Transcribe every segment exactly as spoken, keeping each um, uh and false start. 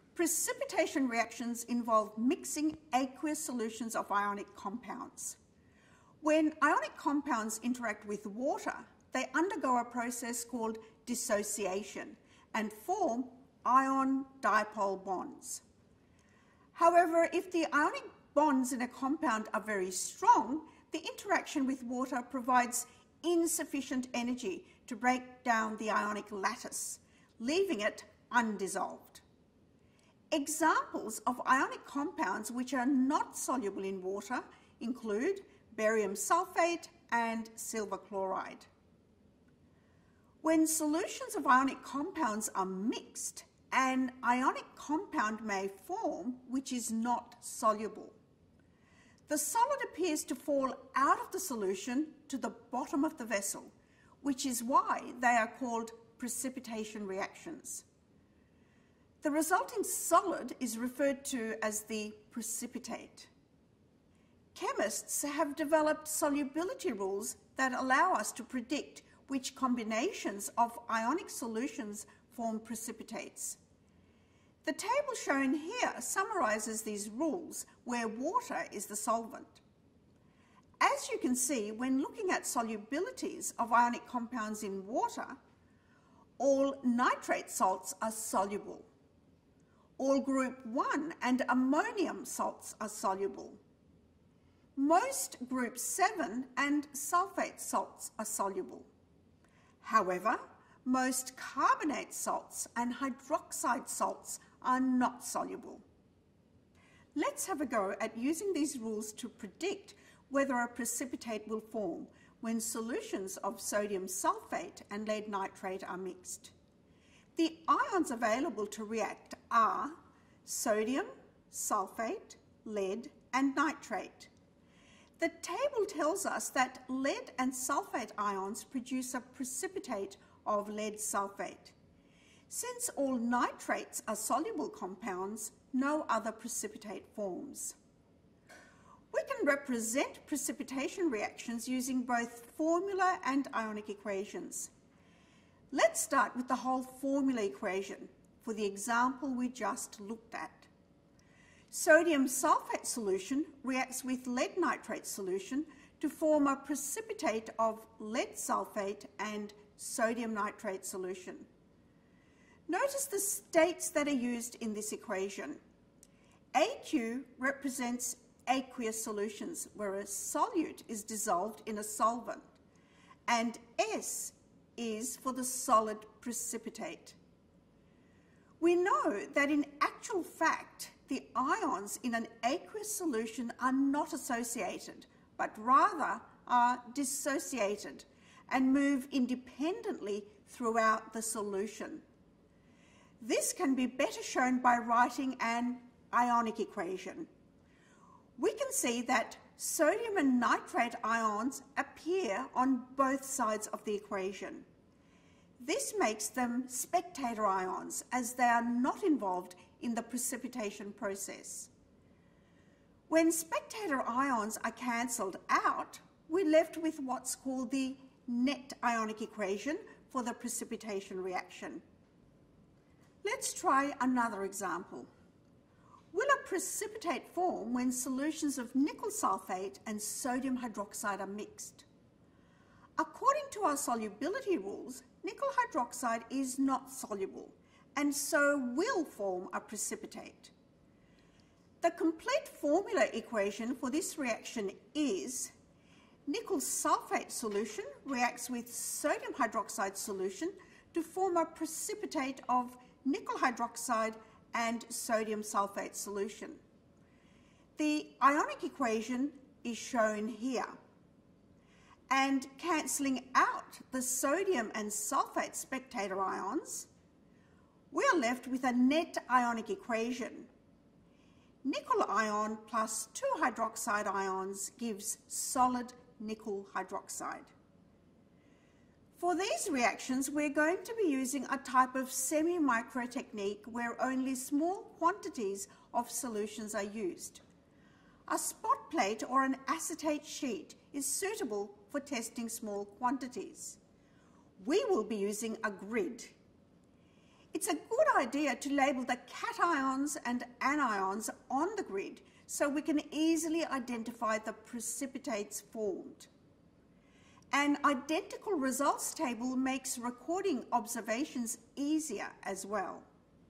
Precipitation reactions involve mixing aqueous solutions of ionic compounds. When ionic compounds interact with water, they undergo a process called dissociation and form ion dipole bonds. However, if the ionic bonds in a compound are very strong, the interaction with water provides insufficient energy to break down the ionic lattice, leaving it undissolved. Examples of ionic compounds which are not soluble in water include barium sulfate and silver chloride. When solutions of ionic compounds are mixed, an ionic compound may form which is not soluble. The solid appears to fall out of the solution to the bottom of the vessel, which is why they are called precipitation reactions. The resulting solid is referred to as the precipitate. Chemists have developed solubility rules that allow us to predict which combinations of ionic solutions form precipitates. The table shown here summarizes these rules where water is the solvent. As you can see, when looking at solubilities of ionic compounds in water, all nitrate salts are soluble. All group one and ammonium salts are soluble. Most group seven and sulfate salts are soluble. However, most carbonate salts and hydroxide salts are not soluble. Let's have a go at using these rules to predict whether a precipitate will form when solutions of sodium sulfate and lead nitrate are mixed. The ions available to react are sodium, sulfate, lead, and nitrate. The table tells us that lead and sulfate ions produce a precipitate of lead sulfate. Since all nitrates are soluble compounds, no other precipitate forms. We can represent precipitation reactions using both formula and ionic equations. Let's start with the whole formula equation for the example we just looked at. Sodium sulfate solution reacts with lead nitrate solution to form a precipitate of lead sulfate and sodium nitrate solution. Notice the states that are used in this equation. A Q represents aqueous solutions, where a solute is dissolved in a solvent, and S is for the solid precipitate. We know that in actual fact, the ions in an aqueous solution are not associated, but rather are dissociated and move independently throughout the solution. This can be better shown by writing an ionic equation. We can see that sodium and nitrate ions appear on both sides of the equation. This makes them spectator ions, as they are not involved in the precipitation process. When spectator ions are cancelled out, we're left with what's called the net ionic equation for the precipitation reaction. Let's try another example. Will a precipitate form when solutions of nickel sulfate and sodium hydroxide are mixed? According to our solubility rules, nickel hydroxide is not soluble and so will form a precipitate. The complete formula equation for this reaction is nickel sulfate solution reacts with sodium hydroxide solution to form a precipitate of nickel hydroxide and sodium sulfate solution. The ionic equation is shown here. And cancelling out the sodium and sulfate spectator ions, we're left with a net ionic equation. Nickel ion plus two hydroxide ions gives solid nickel hydroxide. For these reactions, we're going to be using a type of semi-micro technique where only small quantities of solutions are used. A spot plate or an acetate sheet is suitable for testing small quantities. We will be using a grid. It's It's a good idea to label the cations and anions on the grid so we can easily identify the precipitates formed. An identical results table makes recording observations easier as well.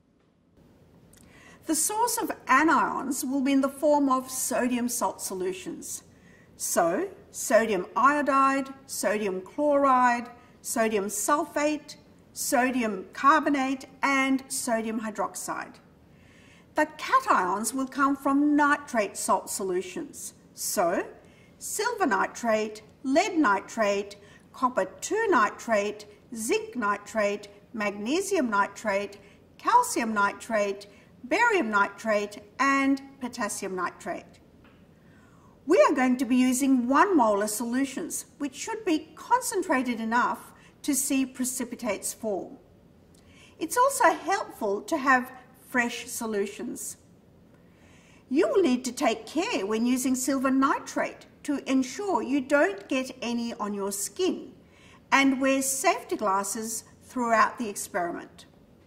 The source of anions will be in the form of sodium salt solutions. So, sodium iodide, sodium chloride, sodium sulfate, sodium carbonate, and sodium hydroxide. The cations will come from nitrate salt solutions. So, silver nitrate, lead nitrate, copper two nitrate, zinc nitrate, magnesium nitrate, calcium nitrate, barium nitrate, and potassium nitrate. We are going to be using one molar solutions, which should be concentrated enough to see precipitates form. It's also helpful to have fresh solutions. You will need to take care when using silver nitrate to ensure you don't get any on your skin, and wear safety glasses throughout the experiment.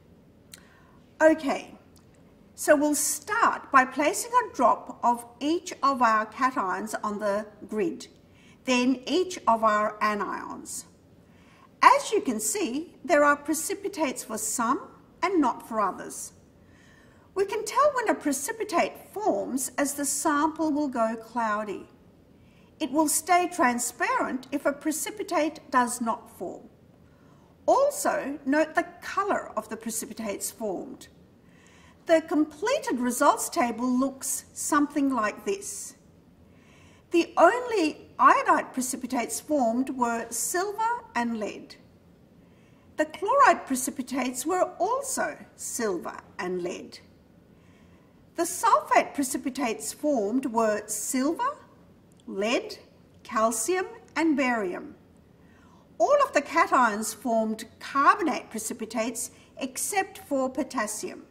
Okay, so we'll start by placing a drop of each of our cations on the grid, then each of our anions. As you can see, there are precipitates for some and not for others. We can tell when a precipitate forms as the sample will go cloudy. It will stay transparent if a precipitate does not form. Also, note the colour of the precipitates formed. The completed results table looks something like this. The only iodide precipitates formed were silver and lead. The chloride precipitates were also silver and lead. The sulfate precipitates formed were silver, lead, calcium, and barium. All of the cations formed carbonate precipitates except for potassium.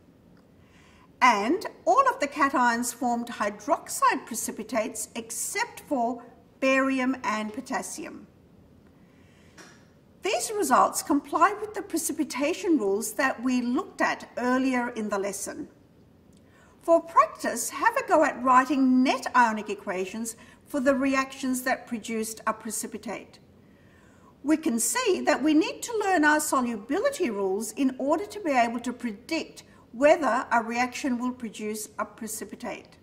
And all of the cations formed hydroxide precipitates except for barium and potassium. These results comply with the precipitation rules that we looked at earlier in the lesson. For practice, have a go at writing net ionic equations for the reactions that produced a precipitate. We can see that we need to learn our solubility rules in order to be able to predict whether a reaction will produce a precipitate.